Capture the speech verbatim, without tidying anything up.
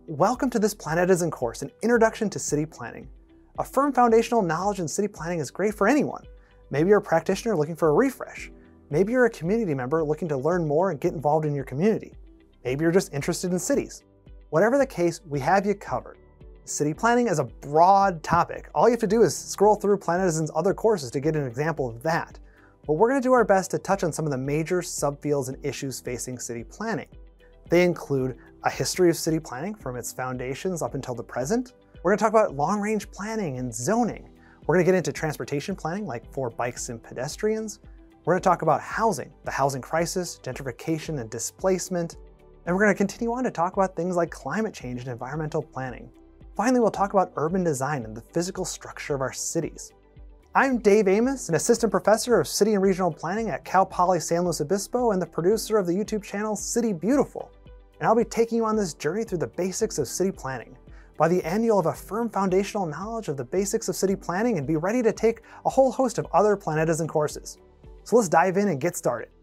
Welcome to this Planetizen course, an introduction to city planning. A firm foundational knowledge in city planning is great for anyone. Maybe you're a practitioner looking for a refresh. Maybe you're a community member looking to learn more and get involved in your community. Maybe you're just interested in cities. Whatever the case, we have you covered. City planning is a broad topic. All you have to do is scroll through Planetizen's other courses to get an example of that. But we're going to do our best to touch on some of the major subfields and issues facing city planning. They include a history of city planning from its foundations up until the present. We're going to talk about long-range planning and zoning. We're going to get into transportation planning, like for bikes and pedestrians. We're going to talk about housing, the housing crisis, gentrification and displacement. And we're going to continue on to talk about things like climate change and environmental planning. Finally, we'll talk about urban design and the physical structure of our cities. I'm Dave Amos, an assistant professor of city and regional planning at Cal Poly San Luis Obispo and the producer of the YouTube channel City Beautiful. And I'll be taking you on this journey through the basics of city planning. By the end, you'll have a firm foundational knowledge of the basics of city planning and be ready to take a whole host of other Planetizen courses. So let's dive in and get started.